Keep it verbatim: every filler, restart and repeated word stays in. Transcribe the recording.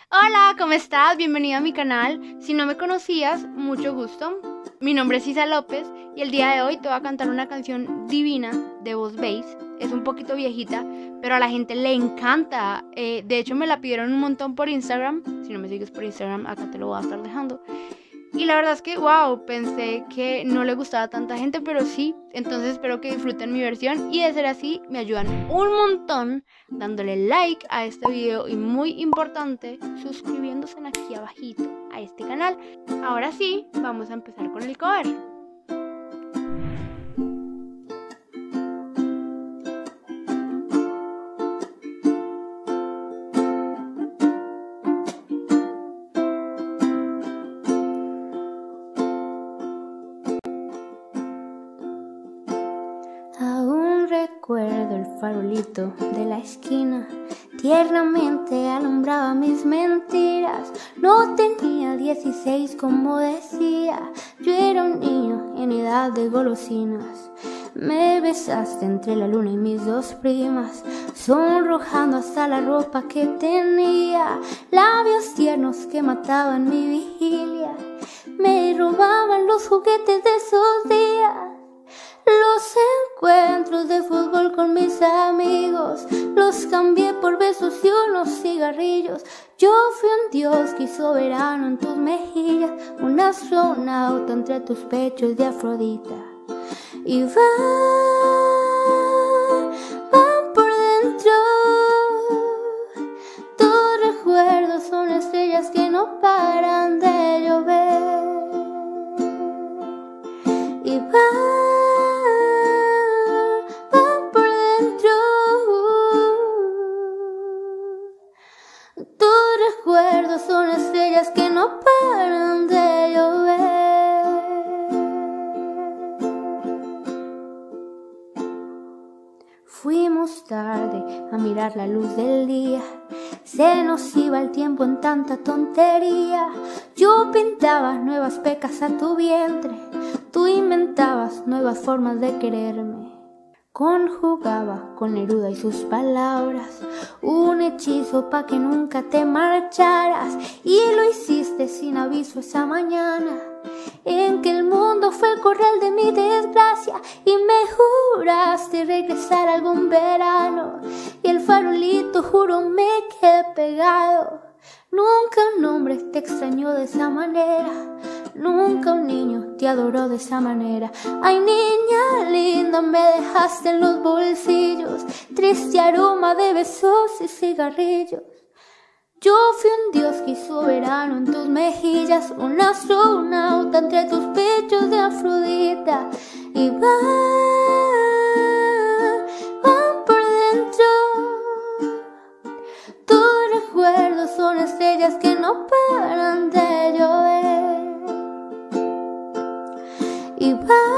Hola, ¿cómo estás? Bienvenido a mi canal. Si no me conocías, mucho gusto. Mi nombre es Isa López y el día de hoy te voy a cantar una canción divina de voz bass. Es un poquito viejita, pero a la gente le encanta. Eh, de hecho, me la pidieron un montón por Instagram. Si no me sigues por Instagram, acá te lo voy a estar dejando. Y la verdad es que, wow, pensé que no le gustaba a tanta gente, pero sí. Entonces espero que disfruten mi versión y de ser así, me ayudan un montón dándole like a este video y muy importante, suscribiéndose aquí abajito a este canal. Ahora sí, vamos a empezar con el cover. Aún recuerdo el farolito de la esquina, tiernamente alumbraba mis mentiras. No tenía dieciséis como decía, yo era un niño en edad de golosinas. Me besaste entre la luna y mis dos primas, sonrojando hasta la ropa que tenía. Labios tiernos que mataban mi vigilia, me robaban los juguetes de esos días. Los encuentros de fútbol con mis amigos los cambié por besos y unos cigarrillos. Yo fui un dios que hizo verano en tus mejillas, un astronauta entre tus pechos de Afrodita. Y van, van por dentro, tus recuerdos son estrellas que no paran de llover. Y van, tus recuerdos son estrellas que no paran de llover. Fuimos tarde a mirar la luz del día, se nos iba el tiempo en tanta tontería. Yo pintaba nuevas pecas a tu vientre, tú inventabas nuevas formas de quererme. Conjugaba con Neruda y sus palabras un hechizo pa' que nunca te marcharas. Y lo hiciste sin aviso esa mañana en que el mundo fue el corral de mi desgracia. Y me juraste regresar algún verano, y el farolito juro me quedé pegado. Nunca un hombre te extrañó de esa manera, nunca un niño te adoró de esa manera. Ay, niña linda, me dejaste en los bolsillos triste aroma de besos y cigarrillos. Yo fui un dios que hizo verano en tus mejillas, un astronauta entre tus pechos de Afrodita. Y van, van por dentro, tus recuerdos son estrellas que no paran de llover. Y van,